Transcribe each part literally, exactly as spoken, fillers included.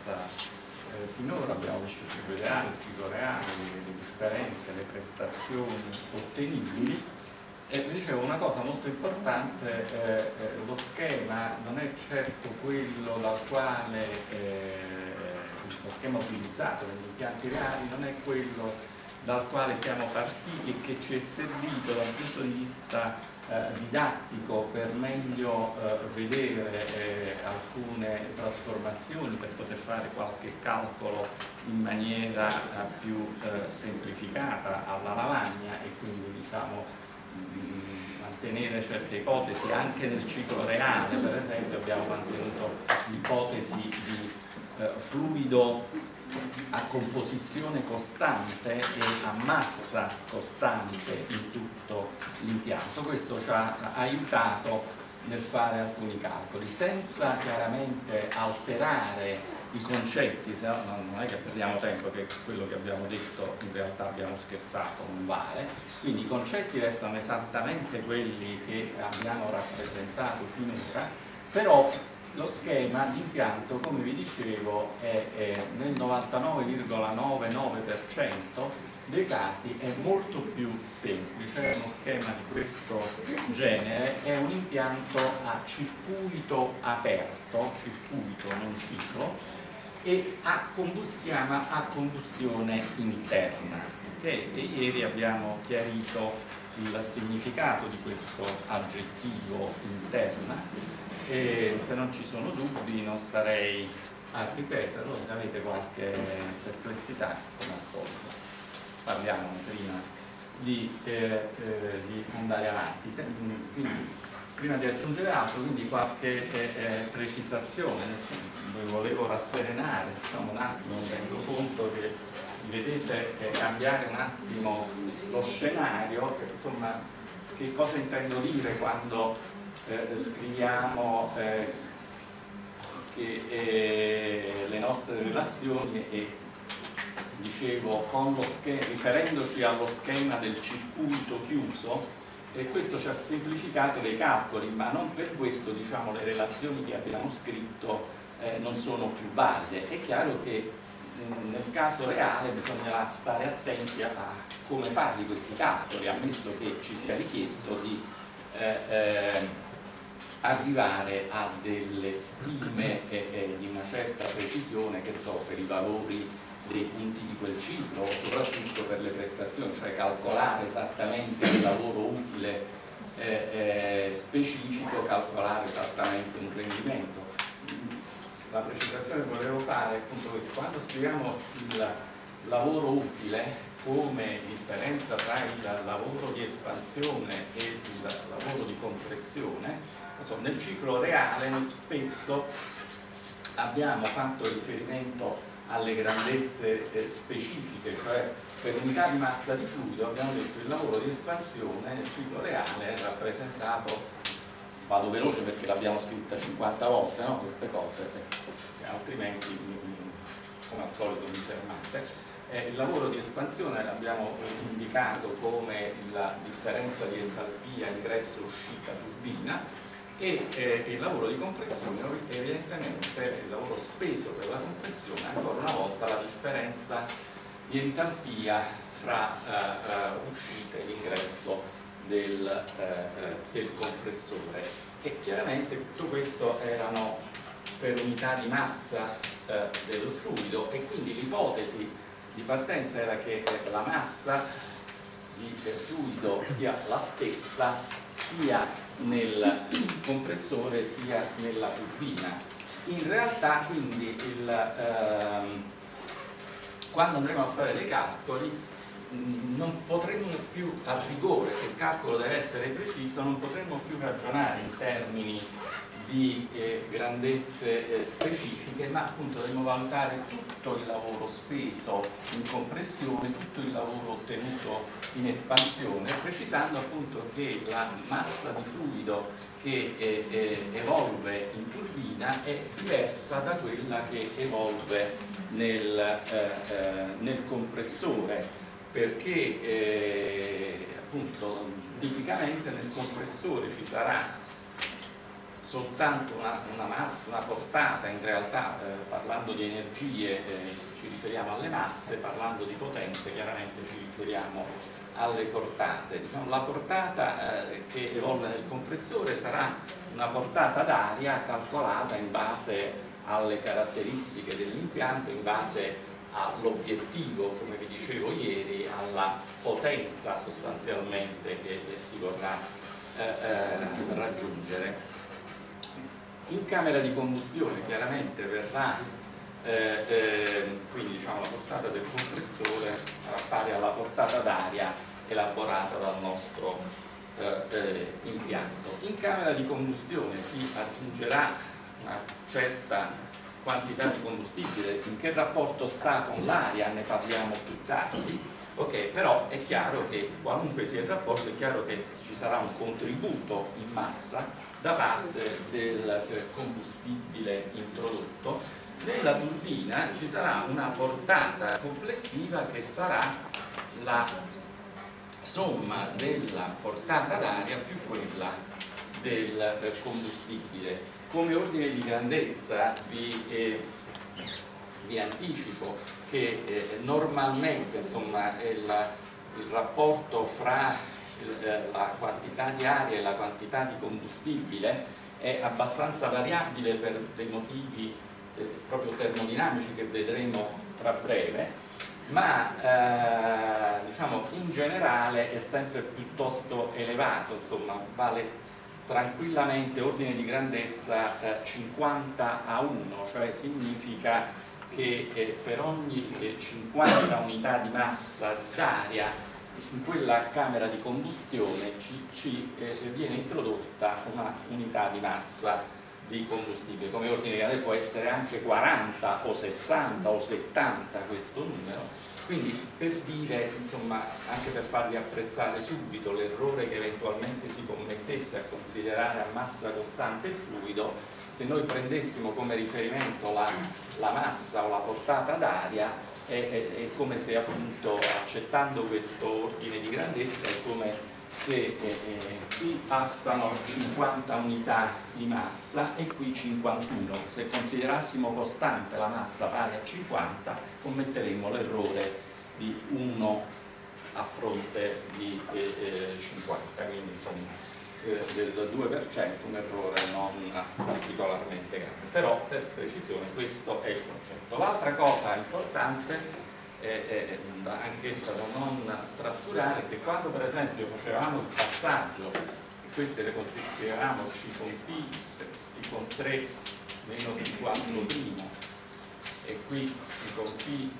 abbastanza eh, finora, abbiamo visto il ciclo ideale, il ciclo reale, le, le differenze, le prestazioni ottenibili. E vi dicevo una cosa molto importante, eh, eh, lo schema non è certo quello dal quale, eh, lo schema utilizzato negli impianti reali non è quello dal quale siamo partiti e che ci è servito dal punto di vista eh, didattico per meglio eh, vedere eh, alcune trasformazioni, per poter fare qualche calcolo in maniera eh, più eh, semplificata alla lavagna e quindi diciamo mantenere certe ipotesi anche nel ciclo reale. Per esempio abbiamo mantenuto l'ipotesi di eh, fluido a composizione costante e a massa costante in tutto l'impianto. Questo ci ha aiutato nel fare alcuni calcoli senza chiaramente alterare i concetti, se no non è che perdiamo tempo, che quello che abbiamo detto in realtà abbiamo scherzato, non vale. Quindi i concetti restano esattamente quelli che abbiamo rappresentato finora, però lo schema di impianto, come vi dicevo, è, è nel novantanove virgola novantanove per cento dei casi è molto più semplice. Uno schema di questo genere è un impianto a circuito aperto, circuito non ciclo, e a, si chiama a combustione interna, okay? E ieri abbiamo chiarito il significato di questo aggettivo interna. E se non ci sono dubbi non starei a ripeterlo. Se avete qualche perplessità, come al solito parliamo prima di, eh, eh, di andare avanti. Quindi, prima di aggiungere altro, quindi qualche eh, eh, precisazione, nel senso, vi volevo rasserenare, diciamo, un attimo, mi rendo conto che vedete eh, cambiare un attimo lo scenario, che, insomma, che cosa intendo dire quando Eh, scriviamo eh, che eh, le nostre relazioni e dicevo con lo schema, riferendoci allo schema del circuito chiuso, e questo ci ha semplificato dei calcoli, ma non per questo diciamo le relazioni che abbiamo scritto eh, non sono più valide. È chiaro che mh, nel caso reale bisognerà stare attenti a, a come farli questi calcoli, ammesso che ci sia richiesto di eh, eh, arrivare a delle stime eh, eh, di una certa precisione, che so, per i valori dei punti di quel ciclo, soprattutto per le prestazioni, cioè calcolare esattamente il lavoro utile eh, eh, specifico, calcolare esattamente un rendimento. La precisazione che volevo fare è appunto che quando scriviamo il lavoro utile come differenza tra il lavoro di espansione e il lavoro di compressione, insomma, nel ciclo reale noi spesso abbiamo fatto riferimento alle grandezze eh, specifiche, cioè per unità di massa di fluido abbiamo detto il lavoro di espansione nel ciclo reale è rappresentato, vado veloce perché l'abbiamo scritta cinquanta volte, no? Queste cose, eh, altrimenti come al solito mi fermate. Eh, il lavoro di espansione l'abbiamo indicato come la differenza di entalpia ingresso-uscita turbina, e eh, il lavoro di compressione evidentemente il lavoro speso per la compressione, ancora una volta la differenza di entalpia fra eh, uh, uscita e l'ingresso del, eh, del compressore. E chiaramente tutto questo erano per unità di massa eh, del fluido, e quindi l'ipotesi di partenza era che la massa di fluido sia la stessa sia nel compressore sia nella turbina. In realtà quindi il, ehm, quando andremo a fare dei calcoli mh, non potremmo più, a rigore, se il calcolo deve essere preciso, non potremmo più ragionare in termini di eh, grandezze eh, specifiche, ma appunto dovremmo valutare tutto il lavoro speso in compressione, tutto il lavoro ottenuto in espansione, precisando appunto che la massa di fluido che eh, eh, evolve in turbina è diversa da quella che evolve nel, eh, eh, nel compressore, perché eh, appunto tipicamente nel compressore ci sarà soltanto una, una, massa, una portata, in realtà eh, parlando di energie eh, ci riferiamo alle masse, parlando di potenze chiaramente ci riferiamo alle portate. Diciamo, la portata eh, che evolve nel compressore sarà una portata d'aria calcolata in base alle caratteristiche dell'impianto, in base all'obiettivo, come vi dicevo ieri, alla potenza sostanzialmente che si vorrà eh, eh, raggiungere. In camera di combustione chiaramente verrà, eh, eh, quindi diciamo, la portata del compressore sarà pari alla portata d'aria elaborata dal nostro eh, eh, impianto. In camera di combustione si aggiungerà una certa quantità di combustibile. In che rapporto sta con l'aria ne parliamo più tardi, ok? Però è chiaro che qualunque sia il rapporto, è chiaro che ci sarà un contributo in massa da parte del combustibile introdotto. Nella turbina ci sarà una portata complessiva che sarà la somma della portata d'aria più quella del combustibile. Come ordine di grandezza vi, eh, vi anticipo che eh, normalmente insomma, il, il rapporto fra il, la quantità di aria e la quantità di combustibile è abbastanza variabile per dei motivi eh, proprio termodinamici che vedremo tra breve, ma eh, diciamo, in generale è sempre piuttosto elevato, insomma vale tranquillamente ordine di grandezza eh, cinquanta a uno, cioè significa che eh, per ogni eh, cinquanta unità di massa d'aria in quella camera di combustione ci, ci eh, viene introdotta una unità di massa di combustibile. Come ordine di grandezza può essere anche quaranta o sessanta o settanta questo numero. Quindi per dire, insomma, anche per farvi apprezzare subito l'errore che eventualmente si commettesse a considerare a massa costante il fluido, se noi prendessimo come riferimento la, la massa o la portata d'aria, è, è, è come se appunto accettando questo ordine di grandezza è come se eh, eh, qui passano cinquanta unità di massa e qui cinquantuno. Se considerassimo costante la massa pari a cinquanta, commetteremmo l'errore di uno a fronte di eh, cinquanta, quindi insomma eh, del due per cento, un errore non particolarmente grande, però per precisione questo è il concetto. L'altra cosa importante è anch'essa da non trascurare, che quando per esempio facevamo il passaggio, queste le consideriamo C con P, T con tre meno T quattro primo, e qui C con P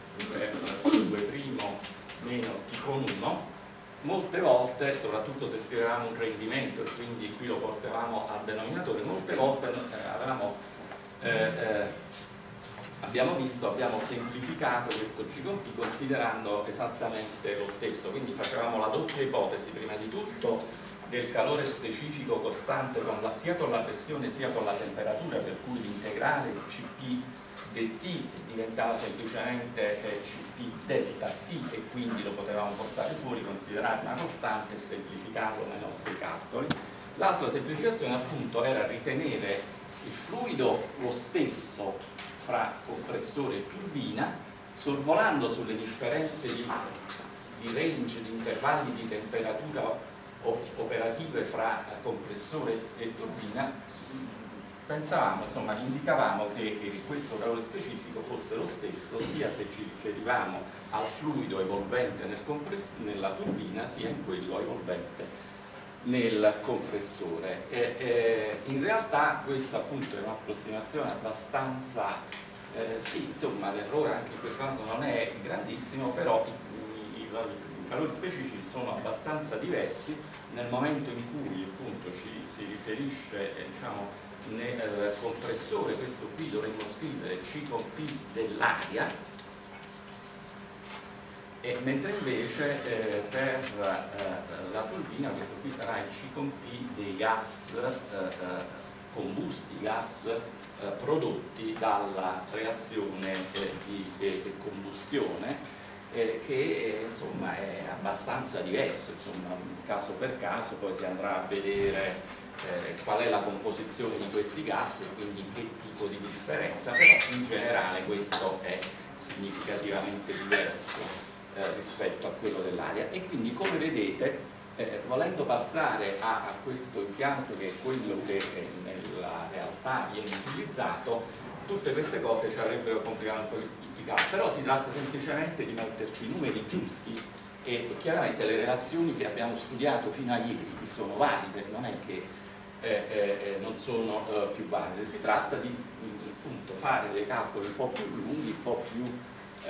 per due primo meno T con uno, molte volte, soprattutto se scrivevamo un rendimento e quindi qui lo portavamo al denominatore, molte volte eh, avevamo eh, eh, abbiamo visto, abbiamo semplificato questo G con P considerando esattamente lo stesso, quindi facevamo la doppia ipotesi prima di tutto del calore specifico costante con la, sia con la pressione sia con la temperatura, per cui l'integrale C P dt diventava semplicemente eh, C P delta T e quindi lo potevamo portare fuori, considerare una costante e semplificarlo nei nostri calcoli. L'altra semplificazione appunto era ritenere il fluido lo stesso fra compressore e turbina, sorvolando sulle differenze di, di range, di intervalli di temperatura operative fra compressore e turbina, pensavamo, insomma, indicavamo che questo calore specifico fosse lo stesso sia se ci riferivamo al fluido evolvente nel nella turbina sia in quello evolvente nel compressore. E, e, in realtà questa appunto è un'approssimazione abbastanza eh, sì, insomma l'errore anche in questo caso non è grandissimo, però i, i, i calori specifici sono abbastanza diversi nel momento in cui appunto ci si riferisce eh, diciamo nel compressore. Questo qui dovremmo scrivere C con P dell'aria, e mentre invece eh, per eh, la turbina questo qui sarà il C con P dei gas eh, combusti, gas eh, prodotti dalla reazione eh, di eh, combustione, eh, che eh, insomma è abbastanza diverso, insomma caso per caso, poi si andrà a vedere eh, qual è la composizione di questi gas e quindi che tipo di differenza, però in generale questo è significativamente diverso eh, rispetto a quello dell'aria. E quindi, come vedete, eh, volendo passare a, a questo impianto, che è quello che eh, nella realtà viene utilizzato, tutte queste cose ci avrebbero complicato un po' il caso, però si tratta semplicemente di metterci i numeri giusti e chiaramente le relazioni che abbiamo studiato fino a ieri sono valide, non è che eh, eh, non sono eh, più valide, si tratta di appunto fare dei calcoli un po' più lunghi, un po' più eh,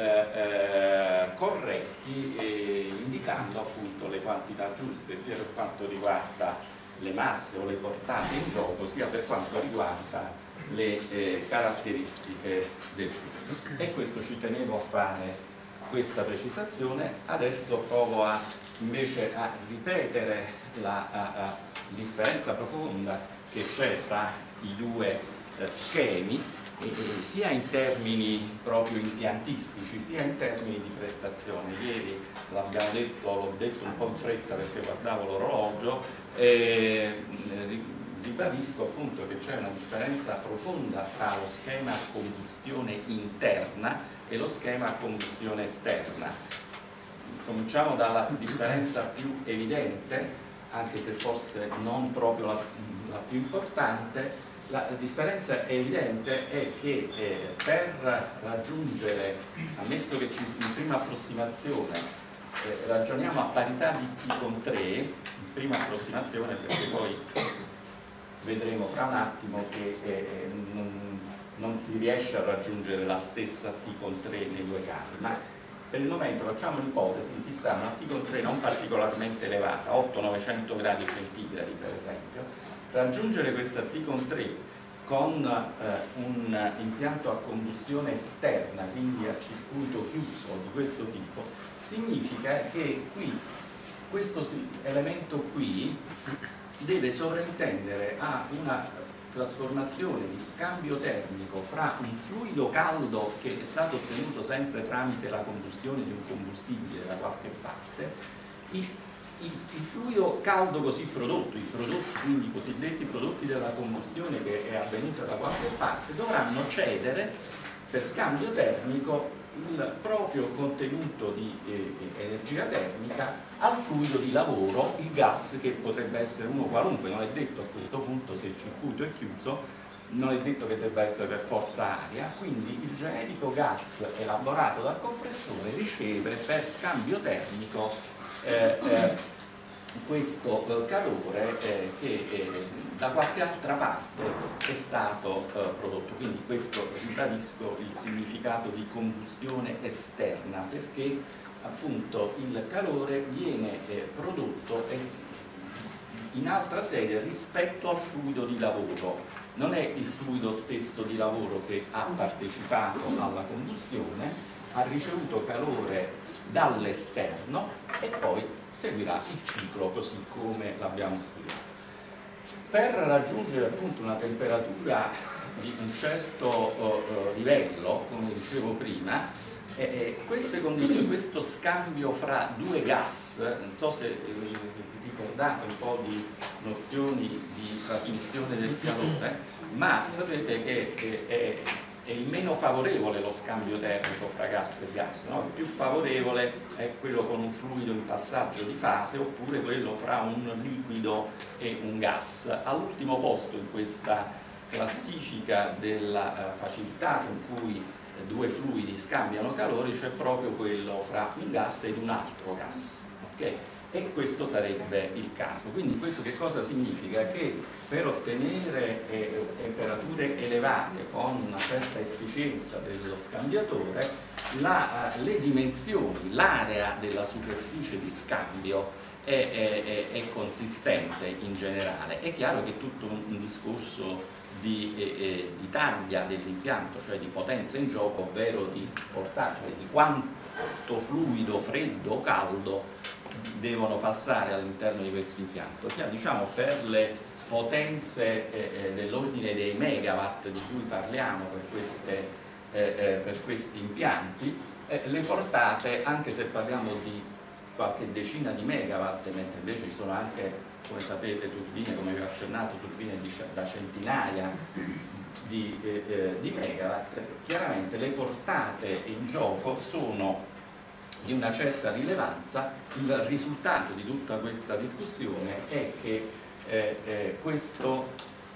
eh, corretti, eh, indicando appunto le quantità giuste sia per quanto riguarda le masse o le portate in gioco, sia per quanto riguarda le eh, caratteristiche del fluido. E questo ci tenevo a fare questa precisazione. Adesso provo a, invece a ripetere la a, a differenza profonda che c'è fra i due eh, schemi, e, e sia in termini proprio impiantistici sia in termini di prestazione. Ieri l'abbiamo detto, l'ho detto un po' in fretta perché guardavo l'orologio, e ribadisco appunto che c'è una differenza profonda tra lo schema a combustione interna e lo schema a combustione esterna. Cominciamo dalla differenza più evidente, anche se forse non proprio la, la più importante. La differenza evidente è che eh, per raggiungere, ammesso che ci, in prima approssimazione eh, ragioniamo a parità di T con tre, in prima approssimazione, perché poi vedremo fra un attimo che eh, non, non si riesce a raggiungere la stessa T con tre nei due casi, ma per il momento facciamo l'ipotesi di fissare una T con tre non particolarmente elevata, otto novecento gradi centigradi per esempio. Raggiungere questa T con tre con eh, un impianto a combustione esterna, quindi a circuito chiuso di questo tipo, significa che qui questo elemento qui deve sovrintendere a una trasformazione di scambio termico fra un fluido caldo che è stato ottenuto sempre tramite la combustione di un combustibile da qualche parte. Il, il, il fluido caldo così prodotto, i prodotti, quindi i cosiddetti prodotti della combustione che è avvenuta da qualche parte, dovranno cedere per scambio termico il proprio contenuto di eh, energia termica al fluido di lavoro, il gas, che potrebbe essere uno qualunque, non è detto a questo punto, se il circuito è chiuso, non è detto che debba essere per forza aria, quindi il generico gas elaborato dal compressore riceve per scambio termico eh, eh, questo eh, calore eh, che eh, da qualche altra parte è stato eh, prodotto. Quindi questo, ribadisco, il significato di combustione esterna, perché appunto il calore viene eh, prodotto in altra sede rispetto al fluido di lavoro. Non è il fluido stesso di lavoro che ha partecipato alla combustione, ha ricevuto calore dall'esterno e poi seguirà il ciclo così come l'abbiamo studiato. Per raggiungere appunto una temperatura di un certo uh, livello, come dicevo prima, eh, eh, queste condizioni, questo scambio fra due gas, non so se eh, ricordate un po' di nozioni di trasmissione del calore, ma sapete che eh, è è il meno favorevole lo scambio termico fra gas e gas, no? Il più favorevole è quello con un fluido in passaggio di fase, oppure quello fra un liquido e un gas. All'ultimo posto in questa classifica della facilità con cui due fluidi scambiano calore c'è proprio quello fra un gas ed un altro gas, okay? E questo sarebbe il caso. Quindi questo che cosa significa? Che per ottenere eh, temperature elevate con una certa efficienza dello scambiatore, la, le dimensioni, l'area della superficie di scambio è, è, è consistente in generale. È chiaro che è tutto un, un discorso di, eh, di taglia dell'impianto, cioè di potenza in gioco, ovvero di portata, cioè di quanto fluido freddo o caldo devono passare all'interno di questo impianto. Diciamo, per le potenze eh, dell'ordine dei megawatt di cui parliamo per, queste, eh, eh, per questi impianti, eh, le portate, anche se parliamo di qualche decina di megawatt, mentre invece ci sono anche come sapete turbine, come vi ho accennato, turbine di, da centinaia di, eh, di megawatt, chiaramente le portate in gioco sono di una certa rilevanza. Il risultato di tutta questa discussione è che eh, eh, questo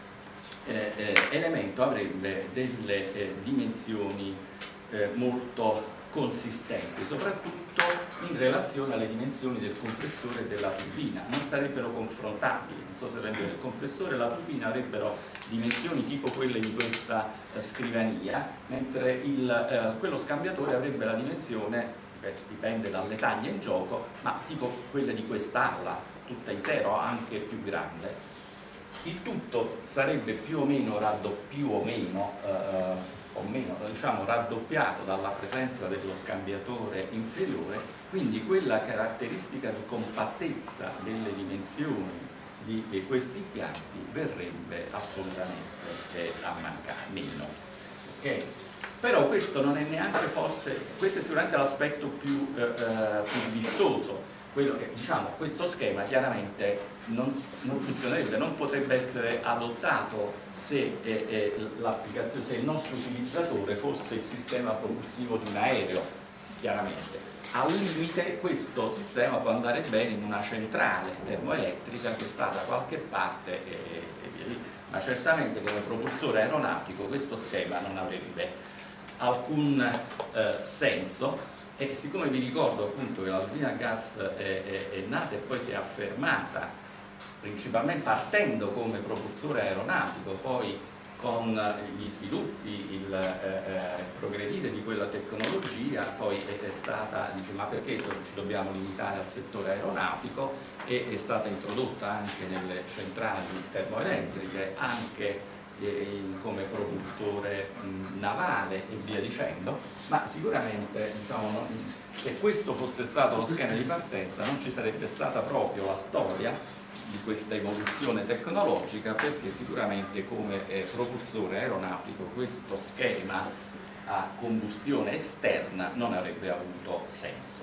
eh, eh, elemento avrebbe delle eh, dimensioni eh, molto consistenti, soprattutto in relazione alle dimensioni del compressore e della turbina. Non sarebbero confrontabili, non so se rendere il compressore e la turbina avrebbero dimensioni tipo quelle di questa eh, scrivania, mentre il, eh, quello scambiatore avrebbe la dimensione, dipende dalle taglie in gioco, ma tipo quelle di quest'ala, tutta intera o anche più grande. Il tutto sarebbe più o meno raddoppiato, più o meno, eh, o meno, diciamo, raddoppiato dalla presenza dello scambiatore inferiore, quindi quella caratteristica di compattezza delle dimensioni di, di questi impianti verrebbe assolutamente eh, a mancare, meno. Okay? Però questo non è neanche forse, questo è sicuramente l'aspetto più, eh, più vistoso, quello che, diciamo, questo schema chiaramente non, non funzionerebbe, non potrebbe essere adottato se, eh, eh, l'applicazione, se il nostro utilizzatore fosse il sistema propulsivo di un aereo, chiaramente. Al limite questo sistema può andare bene in una centrale termoelettrica che sta da qualche parte e, e via lì, ma certamente come propulsore aeronautico questo schema non avrebbe alcun eh, senso. E siccome vi ricordo appunto che la turbina a gas è, è, è nata e poi si è affermata principalmente partendo come propulsore aeronautico, poi con gli sviluppi, il eh, progredire di quella tecnologia, poi è, è stata, dice, ma perché ci dobbiamo limitare al settore aeronautico, e è stata introdotta anche nelle centrali termoelettriche, anche come propulsore mh, navale e via dicendo, ma sicuramente, diciamo, non, se questo fosse stato lo schema di partenza non ci sarebbe stata proprio la storia di questa evoluzione tecnologica, perché sicuramente come eh, propulsore aeronautico questo schema a combustione esterna non avrebbe avuto senso.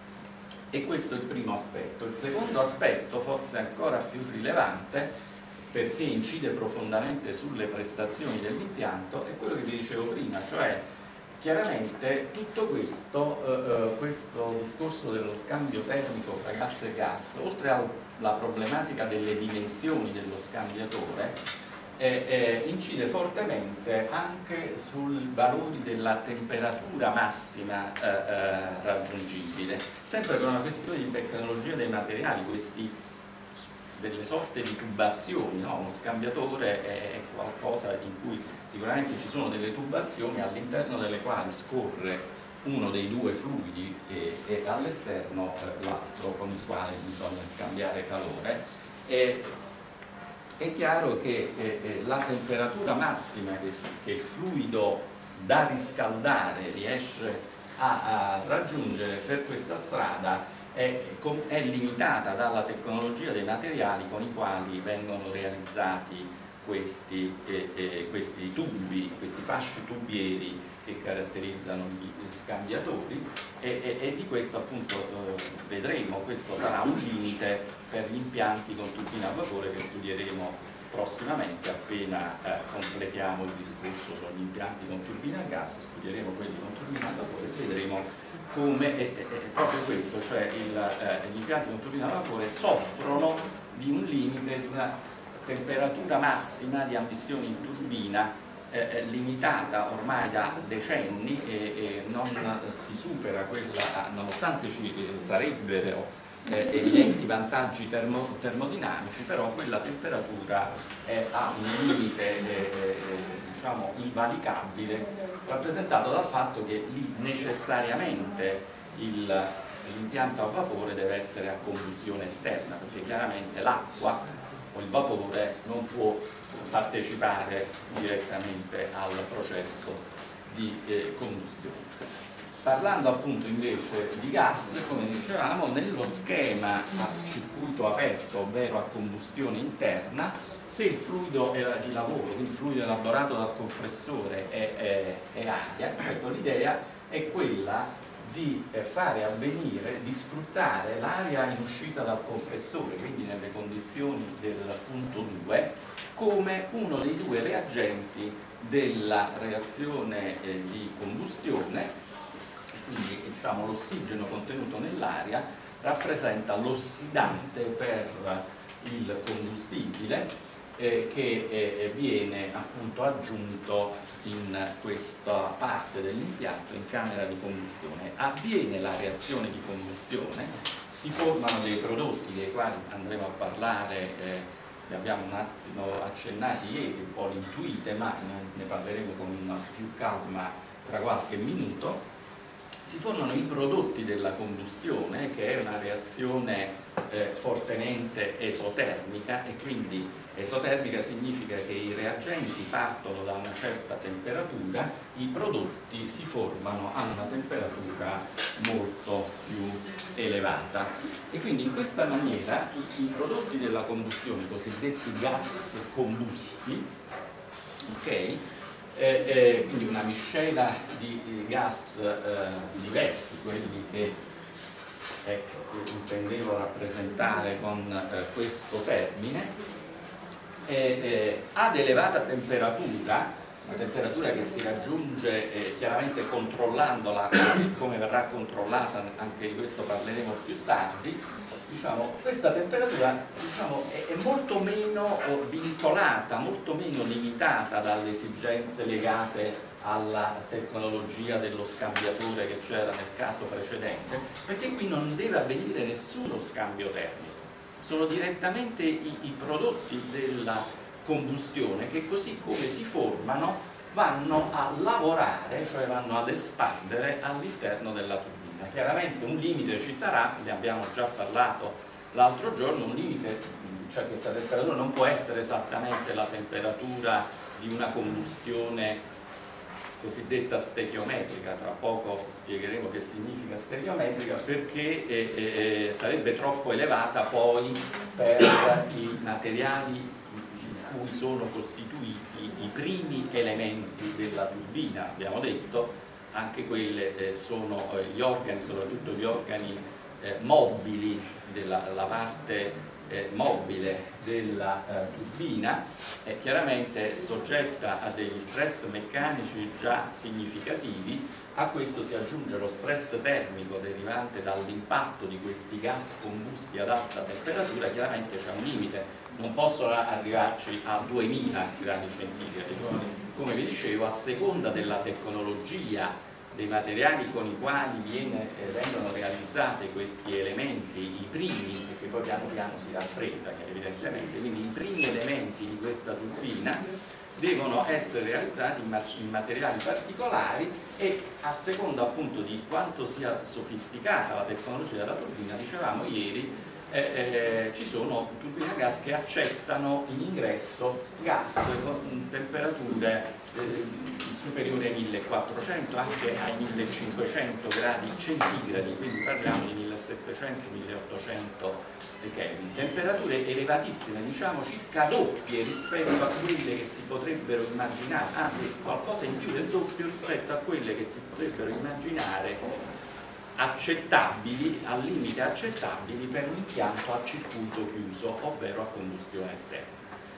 E questo è il primo aspetto. Il secondo aspetto, forse ancora più rilevante, perché incide profondamente sulle prestazioni dell'impianto, è quello che vi dicevo prima, cioè chiaramente tutto questo, eh, questo discorso dello scambio termico fra gas e gas, oltre alla problematica delle dimensioni dello scambiatore, eh, eh, incide fortemente anche sui valori della temperatura massima eh, eh, raggiungibile, sempre per una questione di tecnologia dei materiali. Questi delle sorte di tubazioni, no? Uno scambiatore è qualcosa in cui sicuramente ci sono delle tubazioni all'interno delle quali scorre uno dei due fluidi e, e all'esterno eh, l'altro con il quale bisogna scambiare calore. E, è chiaro che eh, eh, la temperatura massima che, che il fluido da riscaldare riesce a, a raggiungere per questa strada È, è limitata dalla tecnologia dei materiali con i quali vengono realizzati questi, eh, eh, questi tubi, questi fasci tubieri che caratterizzano gli scambiatori, e, e, e di questo appunto eh, vedremo. Questo sarà un limite per gli impianti con turbina a vapore che studieremo prossimamente. Appena eh, completiamo il discorso sugli impianti con turbina a gas, studieremo quelli con turbina a vapore e vedremo come è, è, è proprio questo, cioè il, eh, gli impianti con turbina a vapore soffrono di un limite, di una temperatura massima di ammissione in turbina eh, limitata ormai da decenni, e, e non si supera quella, nonostante ci sarebbero eh, evidenti vantaggi termo, termodinamici, però quella temperatura è, ha un limite eh, eh, diciamo invalicabile, rappresentato dal fatto che lì necessariamente l'impianto a vapore deve essere a combustione esterna, perché chiaramente l'acqua o il vapore non può partecipare direttamente al processo di eh, combustione. Parlando appunto invece di gas, come dicevamo, nello schema a circuito aperto, ovvero a combustione interna, se il fluido di lavoro, quindi il fluido elaborato dal compressore è, è, è aria, ecco, l'idea è quella di eh, fare avvenire, di sfruttare l'aria in uscita dal compressore, quindi nelle condizioni del punto due, come uno dei due reagenti della reazione eh, di combustione. Quindi diciamo, l'ossigeno contenuto nell'aria rappresenta l'ossidante per il combustibile eh, che eh, viene appunto aggiunto in questa parte dell'impianto, in camera di combustione. Avviene la reazione di combustione, si formano dei prodotti dei quali andremo a parlare, eh, li abbiamo un attimo accennati ieri, un po' li intuite, ma ne parleremo con più calma tra qualche minuto. Si formano i prodotti della combustione, che è una reazione eh, fortemente esotermica, e quindi esotermica significa che i reagenti partono da una certa temperatura, i prodotti si formano a una temperatura molto più elevata, e quindi in questa maniera i, i prodotti della combustione, i cosiddetti gas combusti, ok? Eh, eh, quindi una miscela di, di gas eh, diversi, quelli che eh, intendevo rappresentare con eh, questo termine, eh, eh, ad elevata temperatura, una temperatura che si raggiunge eh, chiaramente controllandola, come verrà controllata, anche di questo parleremo più tardi. Diciamo, questa temperatura diciamo, è, è molto meno vincolata, molto meno limitata dalle esigenze legate alla tecnologia dello scambiatore che c'era nel caso precedente, perché qui non deve avvenire nessuno scambio termico, sono direttamente i, i prodotti della combustione che, così come si formano, vanno a lavorare, cioè vanno ad espandere all'interno della turbina. Chiaramente un limite ci sarà, ne abbiamo già parlato l'altro giorno, un limite, cioè questa temperatura non può essere esattamente la temperatura di una combustione cosiddetta stereometrica, tra poco spiegheremo che significa stereometrica, perché eh, eh, sarebbe troppo elevata poi per i materiali in cui sono costituiti i primi elementi della turbina, abbiamo detto. Anche quelle eh, sono eh, gli organi, soprattutto gli organi eh, mobili, della la parte eh, mobile della eh, turbina, è chiaramente soggetta a degli stress meccanici già significativi. A questo si aggiunge lo stress termico derivante dall'impatto di questi gas combusti ad alta temperatura. Chiaramente c'è un limite, non possono arrivarci a duemila gradi centigradi. Come vi dicevo, a seconda della tecnologia, dei materiali con i quali viene, eh, vengono realizzati questi elementi, i primi, perché poi piano piano si raffredda evidentemente, quindi i primi elementi di questa turbina devono essere realizzati in, ma in materiali particolari, e a seconda appunto di quanto sia sofisticata la tecnologia della turbina, dicevamo ieri, Eh, eh, ci sono turbine a gas che accettano in ingresso gas con temperature eh, superiori ai millequattrocento, anche ai millecinquecento gradi centigradi, quindi parliamo di millesettecento milleottocento Kelvin, temperature elevatissime, diciamo circa doppie rispetto a quelle che si potrebbero immaginare, anzi qualcosa in più del doppio rispetto a quelle che si potrebbero immaginare accettabili, al limite accettabili per un impianto a circuito chiuso, ovvero a combustione esterna.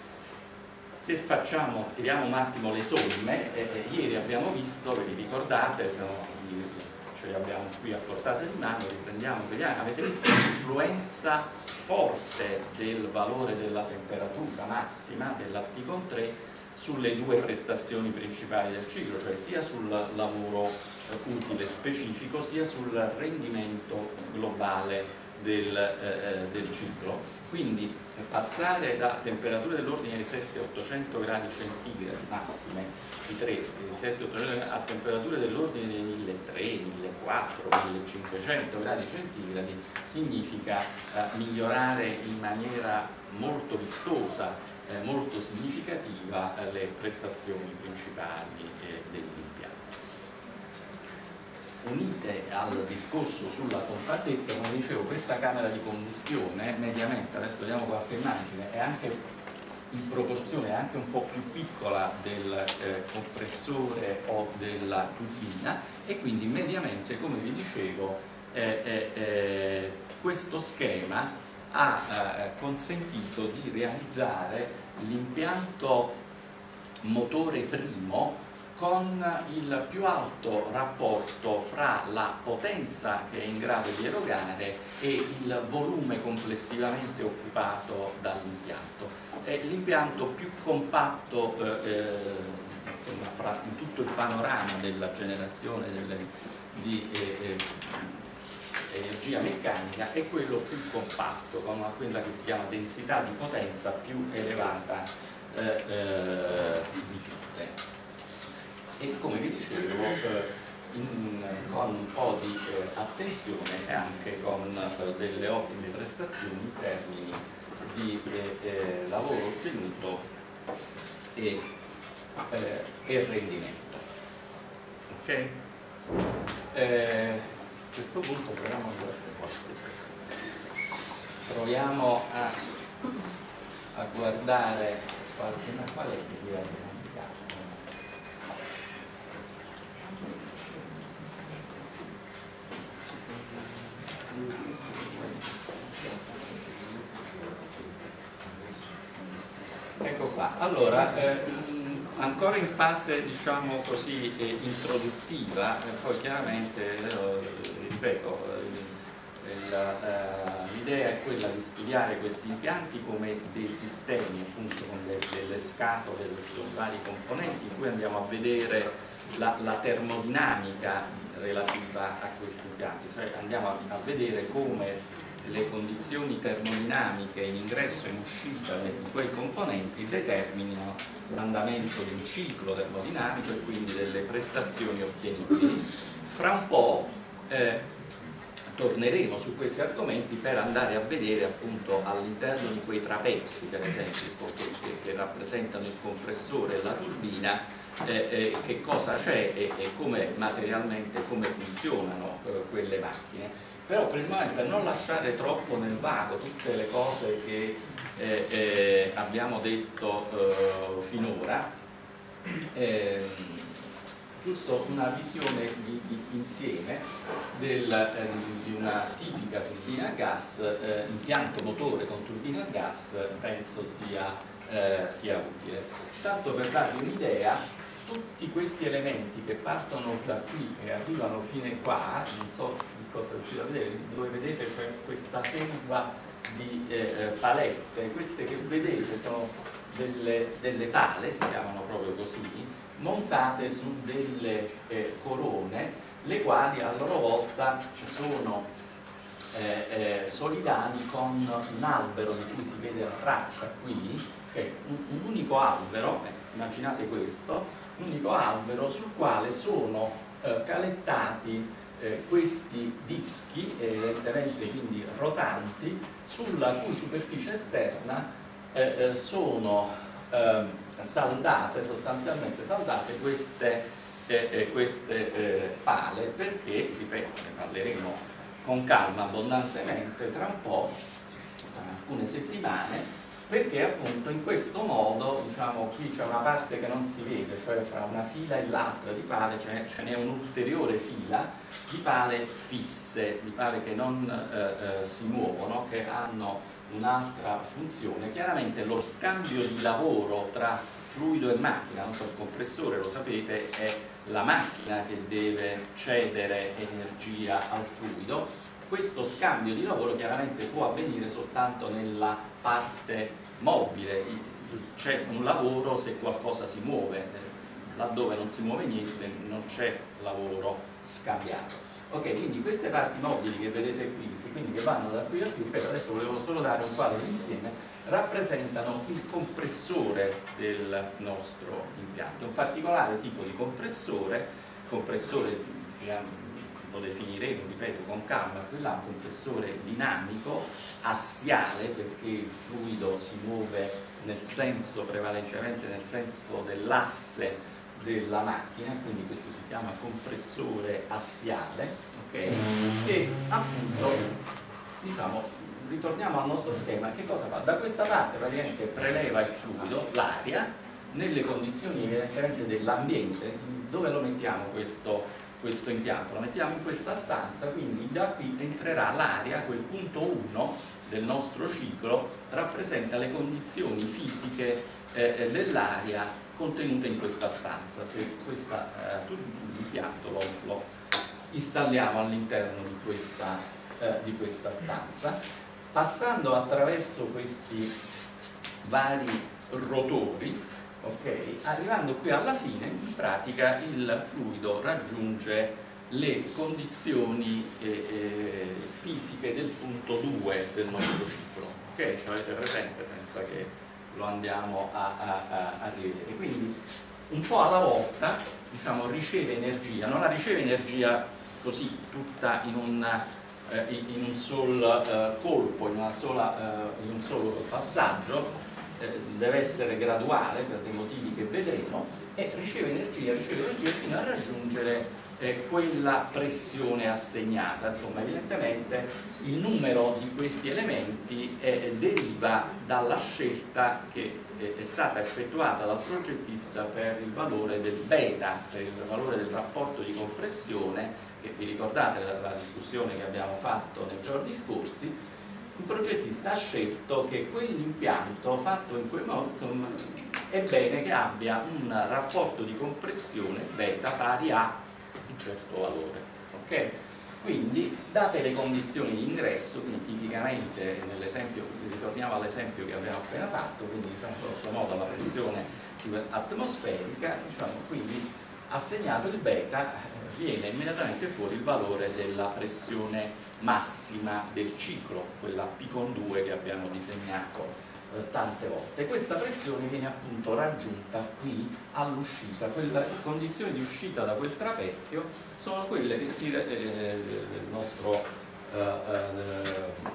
Se facciamo, tiriamo un attimo le somme, eh, eh, ieri abbiamo visto, ve li ricordate, no, ce li abbiamo qui a portata di mano, riprendiamo, vediamo, avete visto l'influenza forte del valore della temperatura massima della T con tre sulle due prestazioni principali del ciclo, cioè sia sul lavoro utile specifico sia sul rendimento globale del, eh, del ciclo. Quindi passare da temperature dell'ordine di settecento ottocento gradi centigradi massime di tre, settecento ottocento a temperature dell'ordine dei milletrecento, millequattrocento, millecinquecento gradi centigradi significa eh, migliorare in maniera molto vistosa, eh, molto significativa eh, le prestazioni principali eh, dell'impianto. Unite al discorso sulla compattezza, come dicevo, questa camera di combustione mediamente, adesso vediamo qualche immagine, è anche in proporzione anche un po' più piccola del eh, compressore o della turbina, e quindi mediamente, come vi dicevo, eh, eh, eh, questo schema ha eh, consentito di realizzare l'impianto motore primo con il più alto rapporto fra la potenza che è in grado di erogare e il volume complessivamente occupato dall'impianto. È l'impianto più compatto eh, eh, insomma, fra, in tutto il panorama della generazione delle, di eh, eh, energia meccanica, è quello più compatto, con una, quella che si chiama densità di potenza più elevata eh, eh, di tutte. E come vi dicevo, eh, in, con un po' di eh, attenzione e anche con eh, delle ottime prestazioni in termini di eh, eh, lavoro ottenuto e, eh, e rendimento. Ok? Eh, a questo punto proviamo a, proviamo a, a guardare qualche, ma qual è che vi è? Ecco qua, allora eh, ancora in fase, diciamo così, eh, introduttiva, eh, poi chiaramente, eh, ripeto, eh, l'idea è quella di studiare questi impianti come dei sistemi, appunto con de delle scatole con vari componenti, in cui andiamo a vedere la, la termodinamica relativa a questi impianti, cioè andiamo a, a vedere come le condizioni termodinamiche in ingresso e in uscita di quei componenti determinano l'andamento di un ciclo termodinamico e quindi delle prestazioni ottenibili. Fra un po' eh, torneremo su questi argomenti per andare a vedere appunto all'interno di quei trapezzi, per esempio, che, che, che rappresentano il compressore e la turbina, eh, eh, che cosa c'è e, e come materialmente come funzionano eh, quelle macchine. Però per il momento, per non lasciare troppo nel vago tutte le cose che eh, eh, abbiamo detto eh, finora, eh, giusto una visione di, di insieme del, eh, di una tipica turbina a gas, eh, impianto motore con turbina a gas, penso sia, eh, sia utile. Tanto per darvi un'idea, tutti questi elementi che partono da qui e arrivano fino a qua, non so di cosa riuscite a vedere, dove vedete cioè questa selva di eh, palette, queste che vedete sono delle, delle pale, si chiamano proprio così, montate su delle eh, corone, le quali a loro volta sono eh, eh, solidali con un albero di cui si vede la traccia qui, che è un, un unico albero, eh, immaginate questo, un unico albero sul quale sono eh, calettati eh, questi dischi, evidentemente quindi rotanti, sulla cui superficie esterna eh, eh, sono eh, saldate, sostanzialmente saldate queste, eh, eh, queste eh, pale, perché, ripeto, ne parleremo con calma abbondantemente tra un po', tra alcune settimane, perché appunto in questo modo, diciamo, qui c'è una parte che non si vede, cioè fra una fila e l'altra di pale ce n'è un'ulteriore fila di pale fisse, di pale che non eh, eh, si muovono, che hanno un'altra funzione. Chiaramente lo scambio di lavoro tra fluido e macchina, non so, il compressore, lo sapete, è la macchina che deve cedere energia al fluido. Questo scambio di lavoro chiaramente può avvenire soltanto nella parte mobile, c'è un lavoro se qualcosa si muove, laddove non si muove niente non c'è lavoro scambiato. Ok, quindi queste parti mobili che vedete qui, quindi che vanno da qui a qui, ripeto, adesso volevo solo dare un quadro d'insieme, rappresentano il compressore del nostro impianto, un particolare tipo di compressore, compressore si chiama, lo definiremo, ripeto, con calma, qui là, un compressore dinamico, assiale, perché il fluido si muove nel senso, prevalentemente nel senso dell'asse della macchina, quindi questo si chiama compressore assiale, ok? E appunto, diciamo, ritorniamo al nostro schema, che cosa fa? Da questa parte praticamente preleva il fluido, l'aria, nelle condizioni evidentemente dell'ambiente. Dove lo mettiamo questo, questo impianto? Lo mettiamo in questa stanza, quindi da qui entrerà l'aria, quel punto uno del nostro ciclo rappresenta le condizioni fisiche eh, dell'aria contenute in questa stanza. Se questo eh, impianto lo, lo installiamo all'interno di questa, eh, di questa stanza, passando attraverso questi vari rotori, ok, arrivando qui alla fine, in pratica il fluido raggiunge le condizioni eh, eh, fisiche del punto due del nostro ciclo, ok? Ce l'avete presente senza che lo andiamo a, a, a, a rivedere. Quindi un po' alla volta, diciamo, riceve energia, non la riceve energia così tutta in un, eh, in un sol eh, colpo, in, una sola, eh, in un solo passaggio, eh, deve essere graduale per dei motivi che vedremo, e riceve energia, riceve energia fino a raggiungere eh, quella pressione assegnata. Insomma, evidentemente il numero di questi elementi eh, deriva dalla scelta che eh, è stata effettuata dal progettista per il valore del beta, per il valore del rapporto di compressione, che vi ricordate dalla discussione che abbiamo fatto nei giorni scorsi. Il progettista ha scelto che quell'impianto fatto in quel modo, insomma, è bene che abbia un rapporto di compressione beta pari a un certo valore, ok? Quindi, date le condizioni di ingresso, quindi tipicamente nell'esempio, ritorniamo all'esempio che abbiamo appena fatto, quindi diciamo grosso modo la pressione atmosferica, diciamo, quindi assegnato il beta, viene immediatamente fuori il valore della pressione massima del ciclo, quella P con due che abbiamo disegnato eh, tante volte. Questa pressione viene appunto raggiunta qui all'uscita. Quelle condizioni di uscita da quel trapezio sono quelle che si eh, del nostro eh, eh,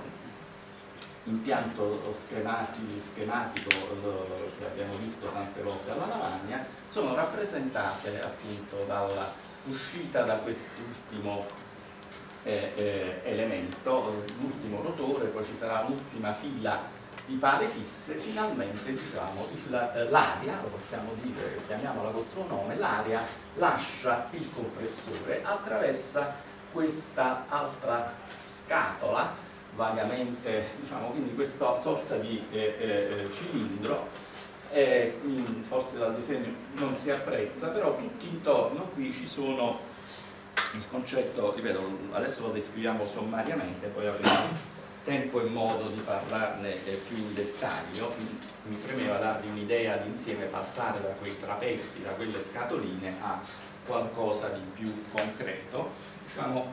impianto schematico, schematico eh, che abbiamo visto tante volte alla lavagna, sono rappresentate appunto dalla uscita da quest'ultimo eh, eh, elemento, l'ultimo rotore, poi ci sarà un'ultima fila di pale fisse, finalmente diciamo l'aria, lo possiamo dire, chiamiamola col suo nome, l'aria lascia il compressore, attraversa questa altra scatola, vagamente, diciamo, quindi questa sorta di eh, eh, cilindro. Eh, forse dal disegno non si apprezza, però tutti intorno qui ci sono il concetto, ripeto, adesso lo descriviamo sommariamente, poi avremo tempo e modo di parlarne eh, più in dettaglio. Mi premeva darvi un'idea di insieme, passare da quei trapezi, da quelle scatoline a qualcosa di più concreto. Diciamo,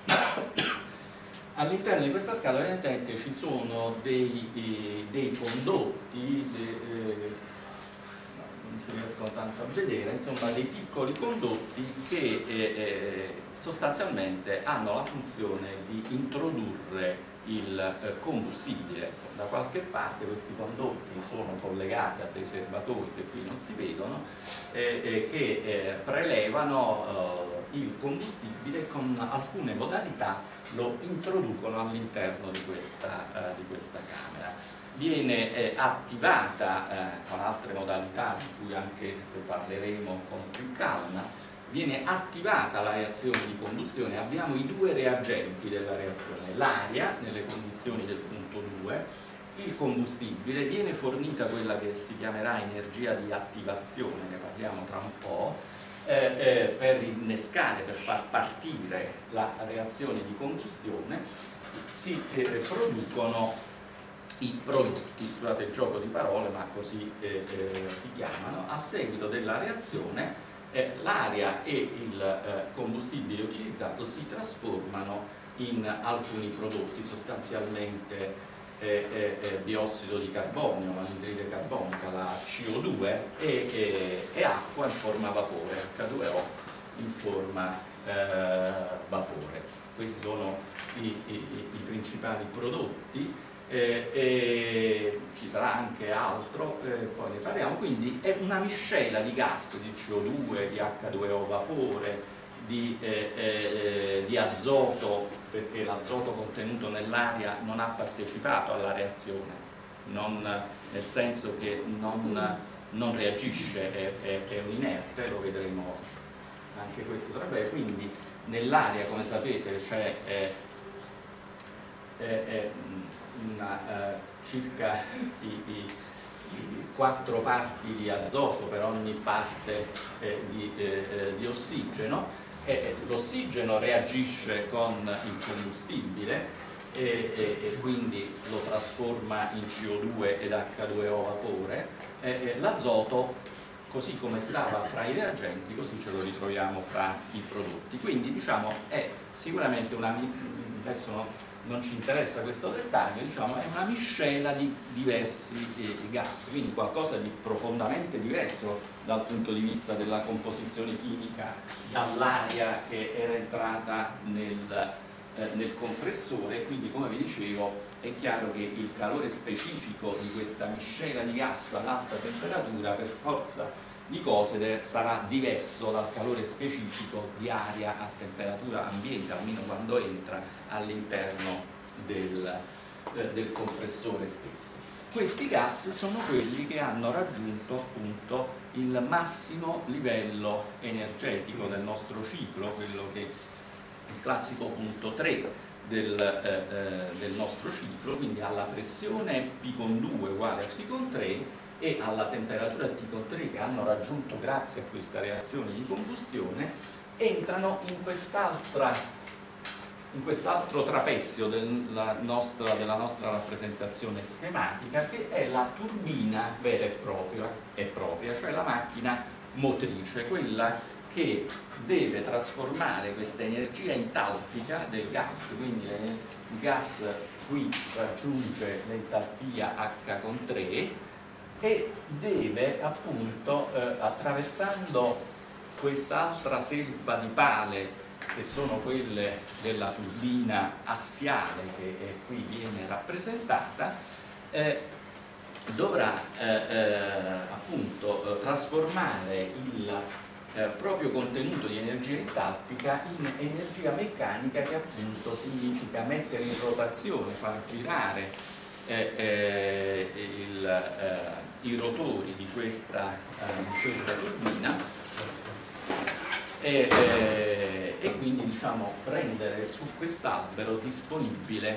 all'interno di questa scatola evidentemente ci sono dei, eh, dei condotti, de, eh, non si riescono tanto a vedere, insomma dei piccoli condotti che eh, eh, sostanzialmente hanno la funzione di introdurre il eh, combustibile. Insomma, da qualche parte questi condotti sono collegati a dei serbatoi che qui non si vedono, eh, eh, che eh, prelevano eh, il combustibile, con alcune modalità lo introducono all'interno di questa, eh, di questa camera. Viene eh, attivata eh, con altre modalità di cui anche parleremo con più calma, viene attivata la reazione di combustione. Abbiamo i due reagenti della reazione, l'aria nelle condizioni del punto due, il combustibile, viene fornita quella che si chiamerà energia di attivazione, ne parliamo tra un po', eh, eh, per innescare, per far partire la reazione di combustione. Si eh, producono i prodotti, scusate il gioco di parole, ma così eh, eh, si chiamano. A seguito della reazione eh, l'aria e il eh, combustibile utilizzato si trasformano in alcuni prodotti, sostanzialmente eh, eh, eh, biossido di carbonio, l'anidride carbonica, la C O due, e, e, e acqua in forma vapore, H due O in forma eh, vapore. Questi sono i, i, i principali prodotti. Eh, eh, ci sarà anche altro, eh, poi ne parliamo. Quindi è una miscela di gas, di C O due, di H due O vapore, di, eh, eh, di azoto, perché l'azoto contenuto nell'aria non ha partecipato alla reazione, non, nel senso che non, non reagisce, è, è, è un inerte, lo vedremo anche questo tra breve. Quindi nell'aria, come sapete, c'è eh, eh, eh, una, eh, circa i, i, i quattro parti di azoto per ogni parte eh, di, eh, di ossigeno, e l'ossigeno reagisce con il combustibile e, e, e quindi lo trasforma in C O due ed H due O vapore. E, e l'azoto, così come stava fra i reagenti, così ce lo ritroviamo fra i prodotti. Quindi diciamo è sicuramente una, adesso no, non ci interessa questo dettaglio, diciamo è una miscela di diversi eh, gas, quindi qualcosa di profondamente diverso dal punto di vista della composizione chimica dall'aria che era entrata nel, eh, nel compressore. Quindi, come vi dicevo, è chiaro che il calore specifico di questa miscela di gas ad alta temperatura per forza di cose sarà diverso dal calore specifico di aria a temperatura ambiente, almeno quando entra all'interno del, eh, del compressore stesso. Questi gas sono quelli che hanno raggiunto appunto il massimo livello energetico del nostro ciclo, quello che il classico punto tre del, eh, del nostro ciclo, quindi alla pressione P con due uguale a T con tre e alla temperatura T con tre che hanno raggiunto grazie a questa reazione di combustione, entrano in quest'altra in quest'altro trapezio della nostra, della nostra rappresentazione schematica, che è la turbina vera e propria, e propria, cioè la macchina motrice, quella che deve trasformare questa energia entalpica del gas, quindi il gas qui raggiunge l'entalpia H con tre e deve appunto, eh, attraversando quest'altra selva di pale, che sono quelle della turbina assiale che eh, qui viene rappresentata, eh, dovrà eh, eh, appunto eh, trasformare il eh, proprio contenuto di energia entalpica in energia meccanica, che appunto significa mettere in rotazione, far girare eh, eh, il, eh, i rotori di questa, eh, di questa turbina. E, eh, e quindi diciamo rendere su quest'albero disponibile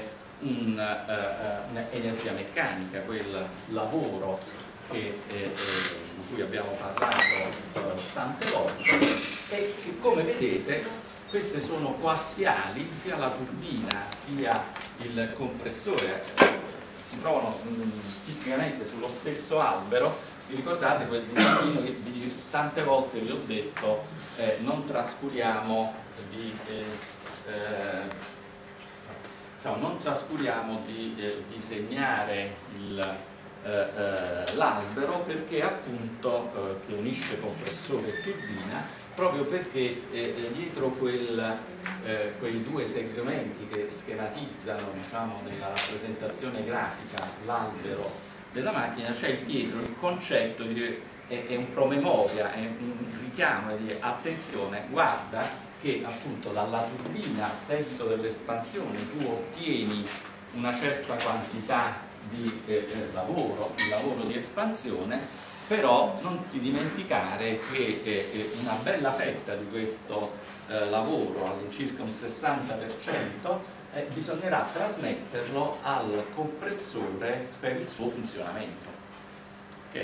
un'energia uh, meccanica, quel lavoro che, eh, eh, di cui abbiamo parlato uh, tante volte, e che, come vedete, queste sono coassiali, sia la turbina sia il compressore si trovano mh, fisicamente sullo stesso albero. Vi ricordate quel disegnino che vi, tante volte vi ho detto eh, non trascuriamo di eh, eh, diciamo, non trascuriamo di eh, disegnare eh, eh, l'albero, perché appunto eh, che unisce compressore e turbina, proprio perché eh, dietro quel, eh, quei due segmenti che schematizzano, diciamo, nella rappresentazione grafica l'albero della macchina, c'è dietro il concetto di, è, è un promemoria, è un richiamo di attenzione, guarda che appunto dalla turbina a seguito dell'espansione tu ottieni una certa quantità di eh, lavoro, il lavoro di espansione, però non ti dimenticare che eh, una bella fetta di questo eh, lavoro, all'incirca un sessanta per cento, Eh, bisognerà trasmetterlo al compressore per il suo funzionamento. Ok?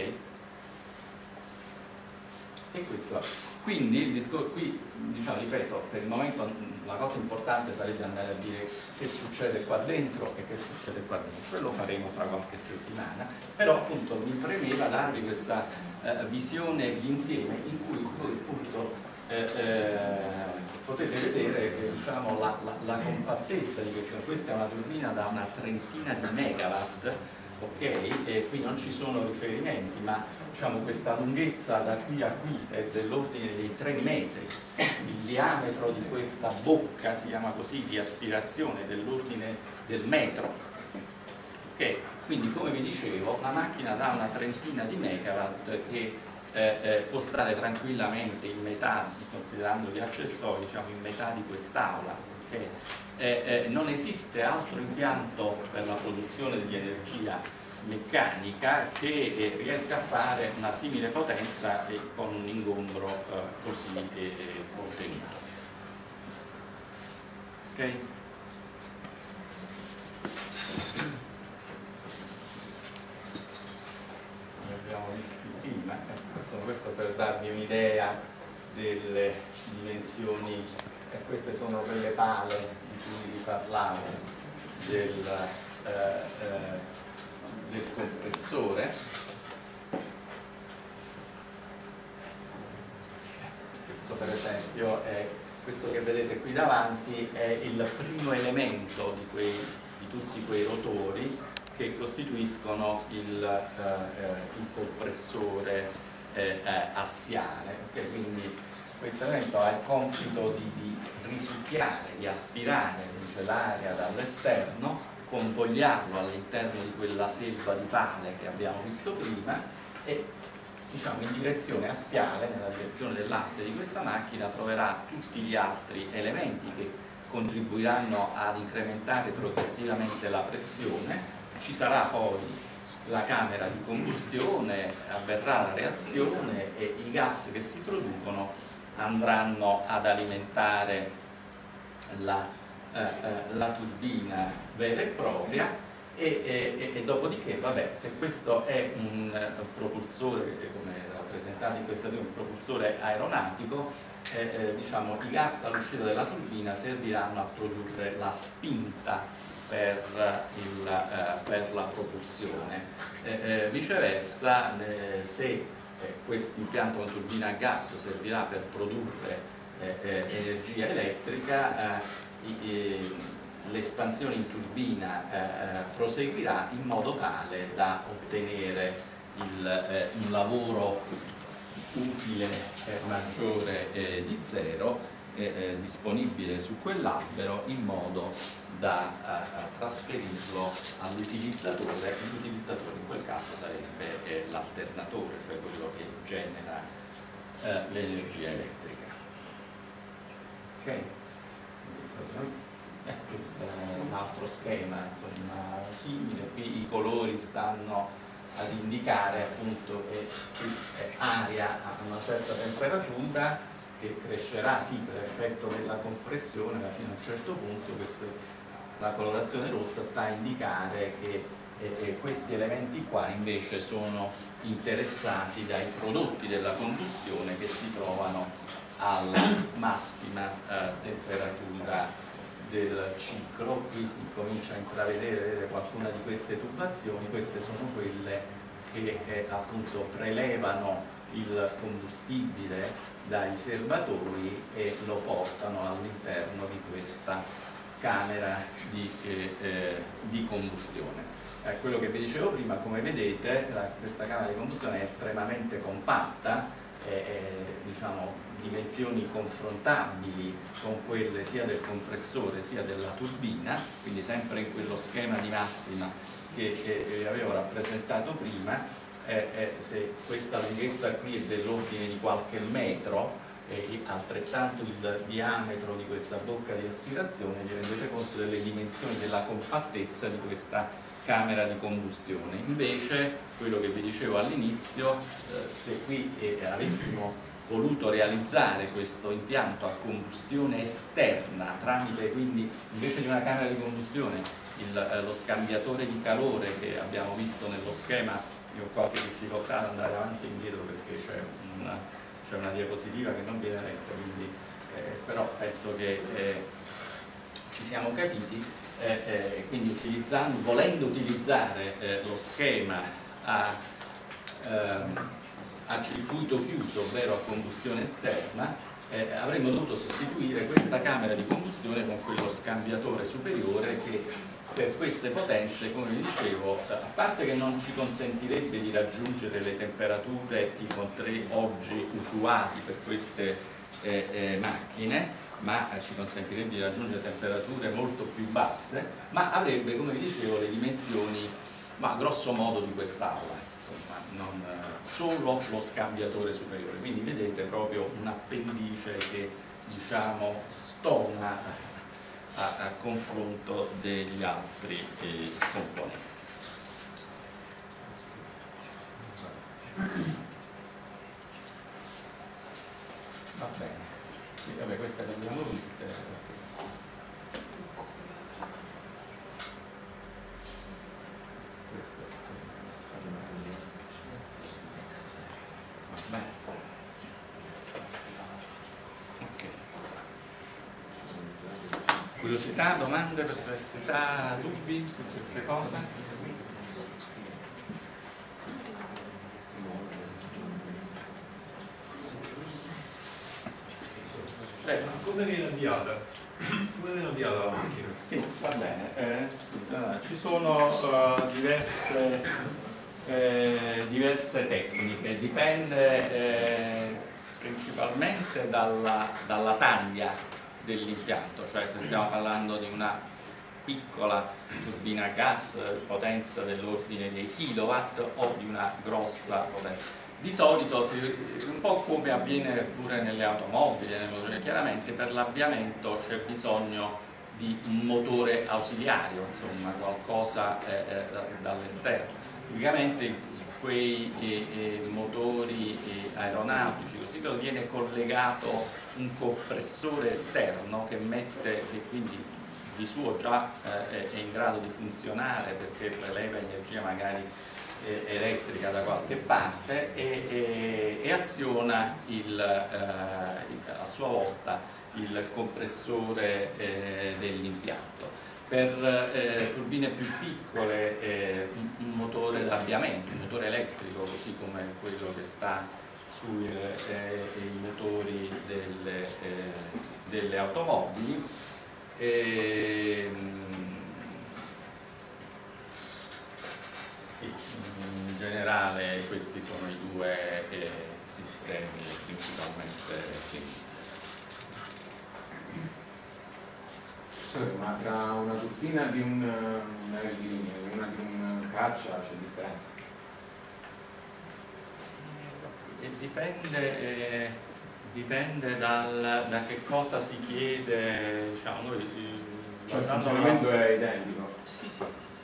E questo, quindi il discorso qui, diciamo, ripeto, per il momento la cosa importante sarebbe andare a dire che succede qua dentro e che succede qua dentro, e lo faremo fra qualche settimana, però appunto mi premeva darvi questa eh, visione d'insieme in cui poi appunto eh, eh, potete vedere che, diciamo, la, la, la compattezza di questa, questa è una turbina da una trentina di megawatt, ok? E qui non ci sono riferimenti, ma diciamo questa lunghezza da qui a qui è dell'ordine dei tre metri, il diametro di questa bocca, si chiama così, di aspirazione, dell'ordine del metro, ok? Quindi, come vi dicevo, la macchina da una trentina di megawatt che eh, eh, può stare tranquillamente in metà, considerando gli accessori, diciamo in metà di quest'aula, perché eh, eh, non esiste altro impianto per la produzione di energia meccanica che eh, riesca a fare una simile potenza e con un ingombro eh, così eh, contenuto. Ok? Abbiamo visto prima, ecco, questo per darvi un'idea delle dimensioni, e queste sono quelle pale di cui vi parlavo del, eh, eh, del compressore. Questo per esempio è, questo che vedete qui davanti è il primo elemento di, quei, di tutti quei rotori che costituiscono il, eh, il compressore eh, assiale. Okay? Quindi questo elemento ha il compito di, di risucchiare, di aspirare l'aria dall'esterno, convogliarlo all'interno di quella selva di pale che abbiamo visto prima e, diciamo, in direzione assiale, nella direzione dell'asse di questa macchina, troverà tutti gli altri elementi che contribuiranno ad incrementare progressivamente la pressione. Ci sarà poi la camera di combustione, avverrà la reazione e i gas che si producono andranno ad alimentare la, eh, la turbina vera e propria e, e, e dopodiché, vabbè, se questo è un propulsore, come rappresentato in questa un propulsore aeronautico, eh, eh, diciamo, i gas all'uscita della turbina serviranno a produrre la spinta per, il, eh, per la propulsione. Eh, eh, viceversa, eh, se eh, questo impianto con turbina a gas servirà per produrre eh, eh, energia elettrica, eh, l'espansione in turbina eh, proseguirà in modo tale da ottenere il, eh, un lavoro utile eh, maggiore eh, di zero eh, eh, disponibile su quell'albero, in modo da eh, trasferirlo all'utilizzatore. L'utilizzatore in quel caso sarebbe eh, l'alternatore, cioè quello che genera eh, l'energia elettrica. Ok? Eh, questo è un altro schema, insomma, simile. Qui i colori stanno ad indicare appunto che qui è aria a una certa temperatura che crescerà sì per effetto della compressione, ma fino a un certo punto questo, la colorazione rossa sta a indicare che eh, eh, questi elementi qua invece sono interessati dai prodotti della combustione che si trovano alla massima eh, temperatura del ciclo. Qui si comincia a intravedere, vedete, qualcuna di queste tubazioni. Queste sono quelle che eh, appunto prelevano il combustibile dai serbatoi e lo portano all'interno di questa camera di, eh, eh, di combustione. Eh, quello che vi dicevo prima, come vedete, la, questa camera di combustione è estremamente compatta, eh, eh, diciamo dimensioni confrontabili con quelle sia del compressore sia della turbina, quindi sempre in quello schema di massima che, che vi avevo rappresentato prima. Eh, eh, se questa lunghezza qui è dell'ordine di qualche metro e altrettanto il diametro di questa bocca di aspirazione, vi rendete conto delle dimensioni, della compattezza di questa camera di combustione. Invece, quello che vi dicevo all'inizio, eh, se qui eh, avessimo voluto realizzare questo impianto a combustione esterna tramite, quindi invece di una camera di combustione, il, eh, lo scambiatore di calore che abbiamo visto nello schema. Io ho qualche difficoltà ad andare avanti e indietro perché c'è una, c'è una diapositiva che non viene letta, quindi, eh, però penso che eh, ci siamo capiti. Eh, eh, quindi utilizzando, volendo utilizzare eh, lo schema a, ehm, a circuito chiuso, ovvero a combustione esterna, eh, avremmo dovuto sostituire questa camera di combustione con quello scambiatore superiore che per queste potenze, come vi dicevo, a parte che non ci consentirebbe di raggiungere le temperature tipo tre oggi usuali per queste eh, eh, macchine, ma ci consentirebbe di raggiungere temperature molto più basse, ma avrebbe, come vi dicevo, le dimensioni ma grosso modo di quest'aula, insomma, non solo lo scambiatore superiore. Quindi vedete proprio un appendice che, diciamo, stona a, a confronto degli altri eh, componenti. Va bene, sì, vabbè, queste le abbiamo viste. Questo. Va bene. Ok. Curiosità, domande, perplessità, dubbi su queste cose? Cosa viene avviata? Come viene avviata la macchina? Sì, va bene. Eh, ci sono uh, diverse, eh, diverse tecniche, dipende eh, principalmente dalla, dalla taglia dell'impianto, cioè se stiamo parlando di una piccola turbina a gas, potenza dell'ordine dei kilowatt, o di una grossa potenza. Di solito, un po' come avviene pure nelle automobili, chiaramente per l'avviamento c'è bisogno di un motore ausiliario, insomma qualcosa eh, dall'esterno. Tipicamente quei eh, motori eh, aeronautici, così che viene collegato un compressore esterno che mette, che quindi di suo già eh, è in grado di funzionare perché preleva energia magari elettrica da qualche parte e, e, e aziona il, eh, a sua volta il compressore eh, dell'impianto. Per eh, turbine più piccole eh, un, un motore d'avviamento, un motore elettrico, così come quello che sta sui eh, motori delle, eh, delle automobili. E, in generale questi sono i due eh, sistemi principalmente simili. Sorry, ma tra una turbina di un, un aerolinea e una di un caccia c'è differenza? E dipende, eh, dipende dal, da che cosa si chiede, diciamo, noi, cioè il funzionamento è identico? Sì, sì, sì, sì.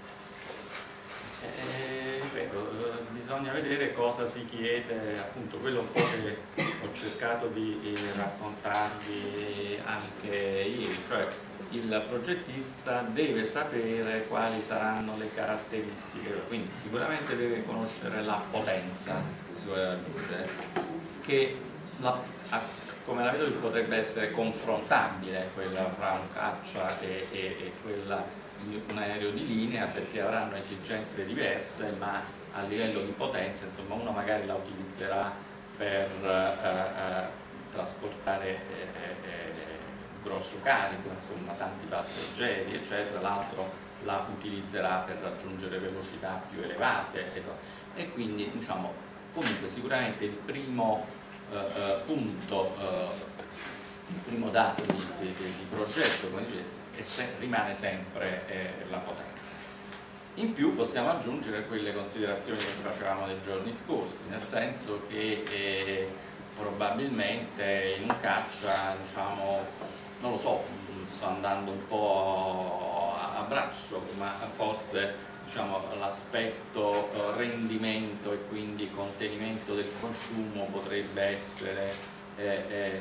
Eh, ripeto, bisogna vedere cosa si chiede, appunto quello un po' che ho cercato di raccontarvi anche ieri, cioè il progettista deve sapere quali saranno le caratteristiche, quindi sicuramente deve conoscere la potenza che si vuole raggiungere, che la, come la vedo io potrebbe essere confrontabile quella fra un caccia e, e, e quella un aereo di linea, perché avranno esigenze diverse, ma a livello di potenza, insomma, uno magari la utilizzerà per eh, eh, trasportare eh, eh, grosso carico, insomma, tanti passeggeri, eccetera, l'altro la utilizzerà per raggiungere velocità più elevate, e quindi, diciamo, comunque sicuramente il primo eh, eh, punto eh, il primo dato di, di, di progetto, come dice, è se, rimane sempre eh, la potenza. In più possiamo aggiungere quelle considerazioni che facevamo nei giorni scorsi, nel senso che eh, probabilmente in un caccia, diciamo, non lo so, sto andando un po' a, a braccio, ma forse, diciamo, l'aspetto rendimento e quindi contenimento del consumo potrebbe essere eh, eh,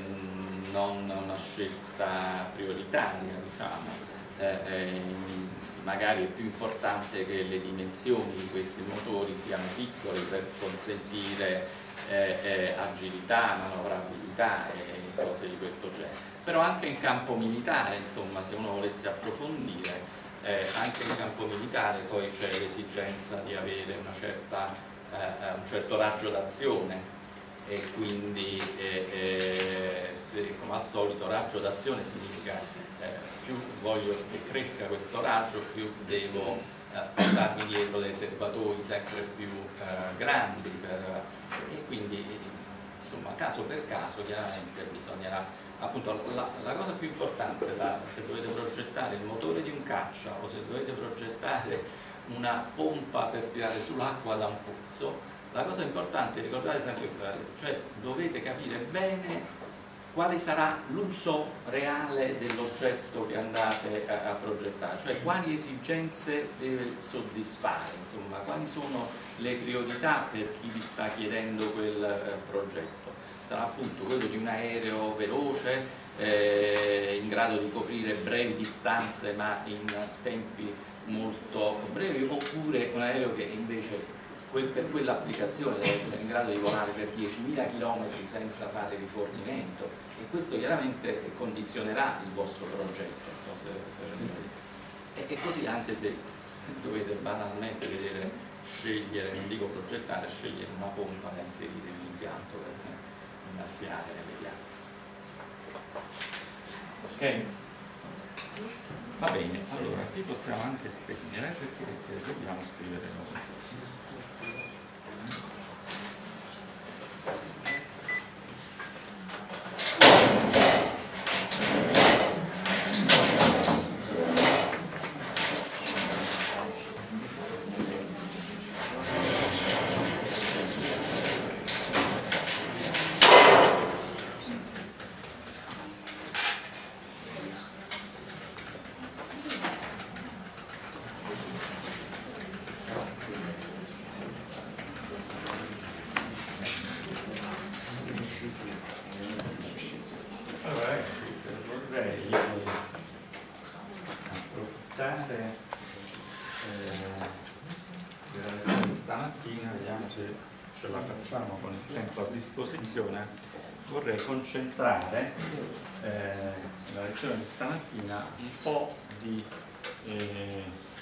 non una scelta prioritaria, diciamo. Eh, eh, magari è più importante che le dimensioni di questi motori siano piccole per consentire eh, eh, agilità, manovrabilità e cose di questo genere. Però anche in campo militare, insomma, se uno volesse approfondire, eh, anche in campo militare poi c'è l'esigenza di avere una certa, eh, un certo raggio d'azione, e quindi eh, eh, se, come al solito, raggio d'azione significa eh, più voglio che cresca questo raggio, più devo eh, portarmi dietro dei serbatoi sempre più eh, grandi per, e quindi, insomma, caso per caso chiaramente bisognerà, appunto, la, la cosa più importante da, se dovete progettare il motore di un caccia o se dovete progettare una pompa per tirare sull'acqua da un pozzo. La cosa importante è ricordare sempre questa, cioè dovete capire bene quale sarà l'uso reale dell'oggetto che andate a, a progettare, cioè quali esigenze deve soddisfare, insomma, quali sono le priorità per chi vi sta chiedendo quel eh, progetto. Sarà appunto quello di un aereo veloce, eh, in grado di coprire brevi distanze ma in tempi molto brevi, oppure un aereo che invece quel, per quell'applicazione deve essere in grado di volare per diecimila chilometri senza fare rifornimento, e questo chiaramente condizionerà il vostro progetto, non so se, se e, e così anche se dovete banalmente vedere, scegliere, non dico progettare, scegliere una pompa da inserire in un impianto per innaffiare le piante. Ok? Va bene, allora qui possiamo anche spegnere perché dobbiamo scrivere noi. Con il tempo a disposizione vorrei concentrare eh, la lezione di stamattina un po' di eh,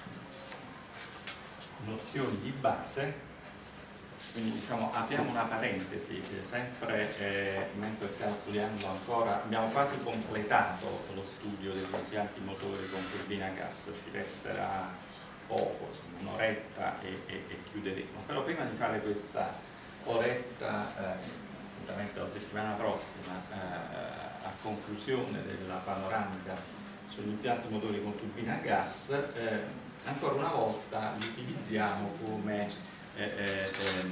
nozioni di base, quindi diciamo apriamo una parentesi, sempre eh, mentre stiamo studiando ancora, abbiamo quasi completato lo studio degli impianti motori con turbina a gas, ci resterà poco, un'oretta e, e, e chiuderemo, però prima di fare questa oretta, eh, sicuramente la settimana prossima, eh, a conclusione della panoramica sugli impianti motori con turbina a gas, eh, ancora una volta li utilizziamo come eh, eh,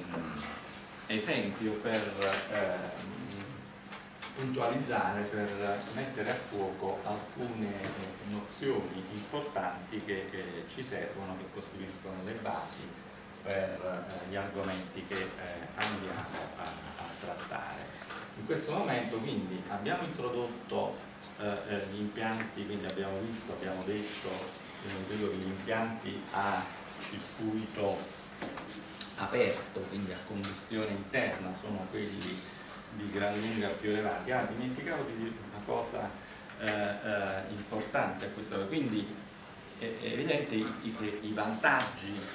esempio per eh, puntualizzare, per mettere a fuoco alcune eh, nozioni importanti che eh, ci servono, che costituiscono le basi per eh, gli argomenti che eh, andiamo a, a trattare. In questo momento quindi abbiamo introdotto eh, eh, gli impianti, quindi abbiamo visto, abbiamo detto eh, che gli impianti a circuito aperto, quindi a combustione interna, sono quelli di gran lunga più elevati. Ah, dimenticavo di dire una cosa eh, eh, importante a questo, quindi è, è evidente i, i, i vantaggi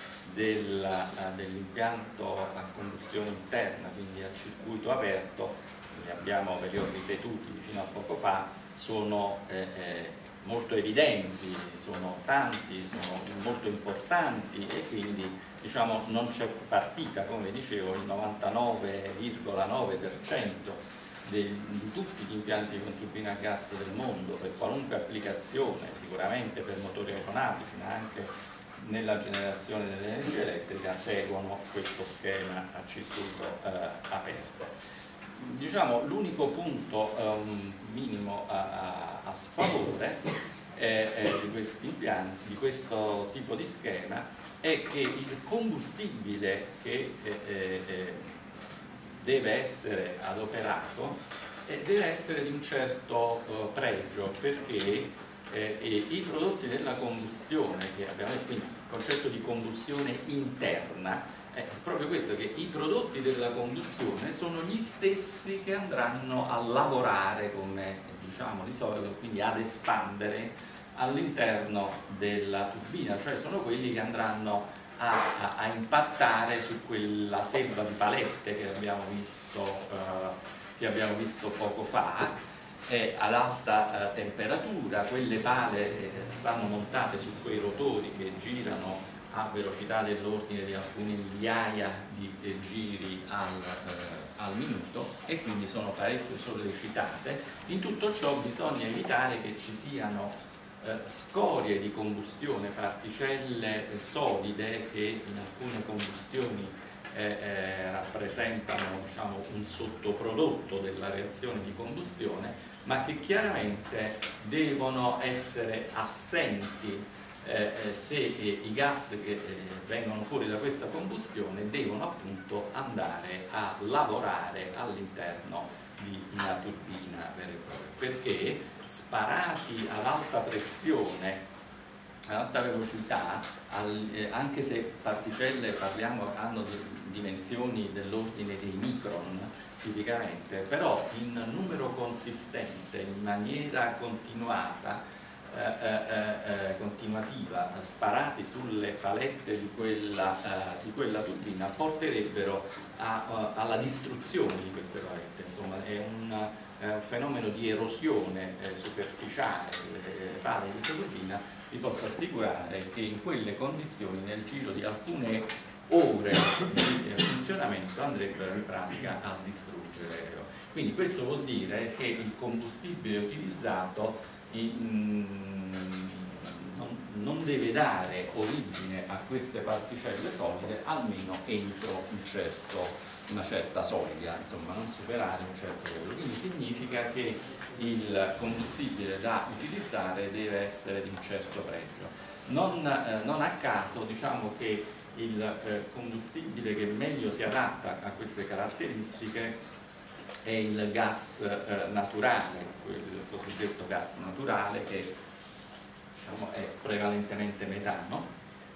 dell'impianto a combustione interna, quindi a circuito aperto, li abbiamo, ve li ho ripetuti fino a poco fa, sono eh, eh, molto evidenti, sono tanti, sono molto importanti, e quindi diciamo non c'è partita, come dicevo, il novantanove virgola nove per cento di tutti gli impianti con turbina a gas del mondo, per qualunque applicazione, sicuramente per motori aeronautici, ma anche nella generazione dell'energia elettrica, seguono questo schema a circuito eh, aperto. Diciamo l'unico punto um, minimo a, a, a sfavore eh, eh, di questi impianti, di questo tipo di schema, è che il combustibile che eh, eh, deve essere adoperato eh, deve essere di un certo eh, pregio, perché Eh, e i prodotti della combustione, che abbiamo detto, quindi il concetto di combustione interna, è proprio questo, che i prodotti della combustione sono gli stessi che andranno a lavorare, come diciamo di solito, quindi ad espandere all'interno della turbina, cioè sono quelli che andranno a, a, a impattare su quella selva di palette che abbiamo visto, eh, che abbiamo visto poco fa. È ad alta eh, temperatura, quelle pale eh, stanno montate su quei rotori che girano a velocità dell'ordine di alcune migliaia di eh, giri al, eh, al minuto, e quindi sono parecchio sollecitate. In tutto ciò bisogna evitare che ci siano eh, scorie di combustione, particelle solide che in alcune combustioni eh, eh, rappresentano, diciamo, un sottoprodotto della reazione di combustione, ma che chiaramente devono essere assenti Eh, se eh, i gas che eh, vengono fuori da questa combustione devono appunto andare a lavorare all'interno di una turbina vera e propria, perché sparati ad alta pressione, ad alta velocità, al, eh, anche se particelle parliamo hanno di, dimensioni dell'ordine dei micron tipicamente, però in numero consistente, in maniera continuata, Eh, eh, eh, continuativa, sparati sulle palette di quella, eh, di quella turbina, porterebbero a, uh, alla distruzione di queste palette. Insomma, è un uh, fenomeno di erosione eh, superficiale eh, tale di questa turbina. Vi posso assicurare che in quelle condizioni, nel giro di alcune ore di eh, funzionamento, andrebbero in pratica a distruggere. Quindi questo vuol dire che il combustibile utilizzato non deve dare origine a queste particelle solide almeno entro un certo, una certa soglia, insomma non superare un certo livello. Quindi significa che il combustibile da utilizzare deve essere di un certo pregio. Non, eh, non a caso diciamo che il eh, combustibile che meglio si adatta a queste caratteristiche è il gas eh, naturale, il cosiddetto gas naturale, che diciamo, è prevalentemente metano,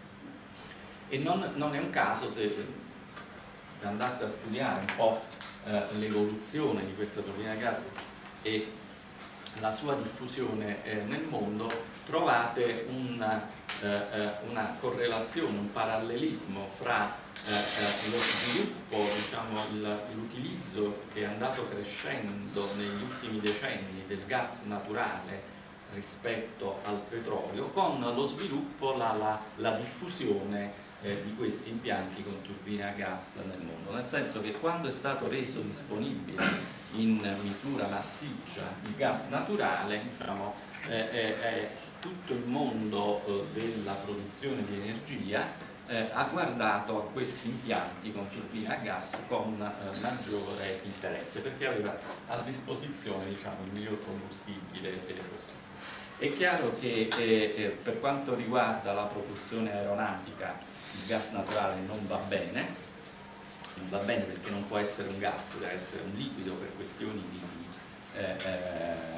e non, non è un caso se andaste a studiare un po' eh, l'evoluzione di questa turbina a gas e la sua diffusione eh, nel mondo, trovate una, eh, una correlazione, un parallelismo fra Eh, eh, lo sviluppo, diciamo, l'utilizzo che è andato crescendo negli ultimi decenni del gas naturale rispetto al petrolio, con lo sviluppo, la, la, la diffusione eh, di questi impianti con turbine a gas nel mondo, nel senso che quando è stato reso disponibile in misura massiccia il gas naturale, diciamo, eh, eh, eh, tutto il mondo eh, della produzione di energia Eh, ha guardato a questi impianti con turbine a gas con eh, maggiore interesse, perché aveva a disposizione, diciamo, il miglior combustibile possibile. È chiaro che eh, eh, per quanto riguarda la produzione aeronautica il gas naturale non va bene, non va bene perché non può essere un gas, deve essere un liquido per questioni di, eh, eh,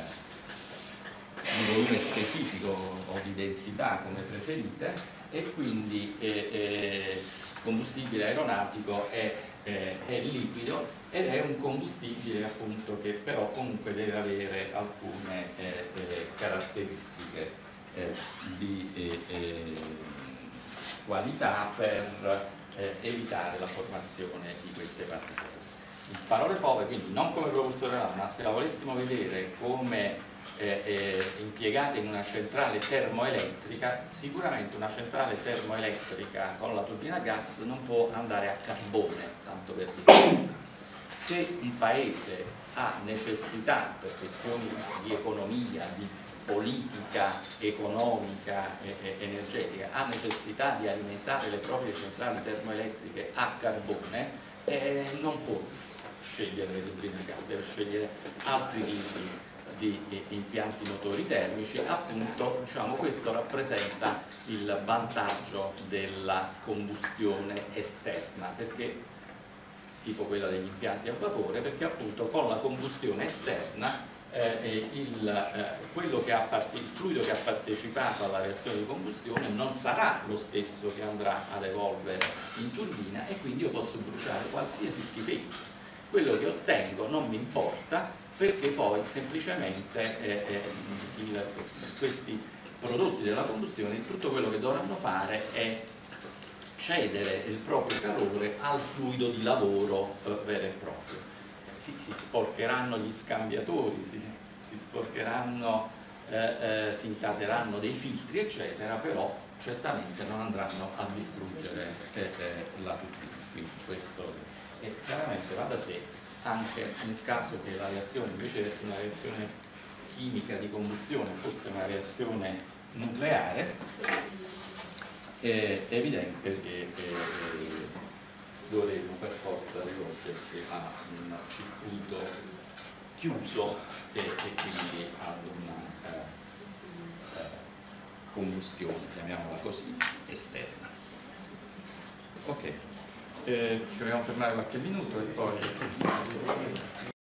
di volume specifico o di densità, come preferite, e quindi eh, eh, combustibile aeronautico è, eh, è liquido ed è un combustibile appunto che però comunque deve avere alcune eh, eh, caratteristiche eh, di eh, eh, qualità per eh, evitare la formazione di queste particelle. In parole povere, quindi non come propulsore, ma se la volessimo vedere come Eh, eh, impiegate in una centrale termoelettrica, sicuramente una centrale termoelettrica con la turbina a gas non può andare a carbone, tanto per dire. Se un paese ha necessità, per questioni di economia, di politica economica e, e energetica, ha necessità di alimentare le proprie centrali termoelettriche a carbone, eh, non può scegliere le turbine a gas, deve scegliere altri tipi di impianti motori termici. Appunto, diciamo, questo rappresenta il vantaggio della combustione esterna, perché tipo quella degli impianti a vapore, perché appunto con la combustione esterna eh, il, eh, quello che ha il fluido che ha partecipato alla reazione di combustione non sarà lo stesso che andrà ad evolvere in turbina, e quindi io posso bruciare qualsiasi schifezza. Quello che ottengo non mi importa, perché poi semplicemente eh, eh, il, questi prodotti della combustione, tutto quello che dovranno fare è cedere il proprio calore al fluido di lavoro eh, vero e proprio. Si, si sporcheranno gli scambiatori, si, si sporcheranno, eh, eh, si intaseranno dei filtri eccetera, però certamente non andranno a distruggere eh, eh, la turbina. Quindi questo è, chiaramente va da sé. Anche nel caso che la reazione, invece di essere una reazione chimica di combustione, fosse una reazione nucleare, è evidente che eh, dovremmo per forza rivolgerci a un circuito chiuso e, e quindi ad una eh, eh, combustione, chiamiamola così, esterna. Ok, eh, ci vogliamo fermare qualche minuto e poi